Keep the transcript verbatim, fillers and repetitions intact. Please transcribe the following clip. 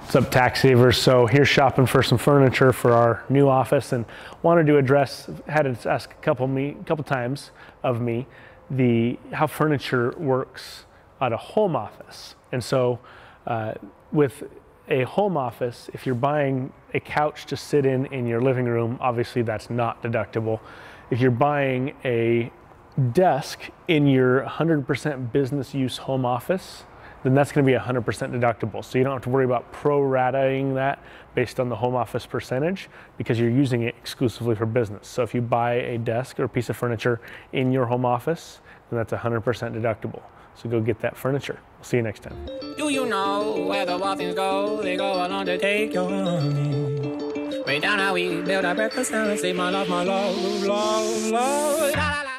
What's up, tax savers? So here's shopping for some furniture for our new office, and wanted to address, had to ask a couple me, couple times of me, the how furniture works at a home office. And so uh, with a home office, if you're buying a couch to sit in in your living room, obviously that's not deductible. If you're buying a desk in your one hundred percent business use home office, then that's going to be one hundred percent deductible. So you don't have to worry about pro-rataing that based on the home office percentage, because you're using it exclusively for business. So if you buy a desk or a piece of furniture in your home office, then that's one hundred percent deductible. So go get that furniture. We'll see you next time. Do you know where the Waltons go? They go along to take your money. Way down how we build our breakfast and save my love, my love, love, love. La, la, la.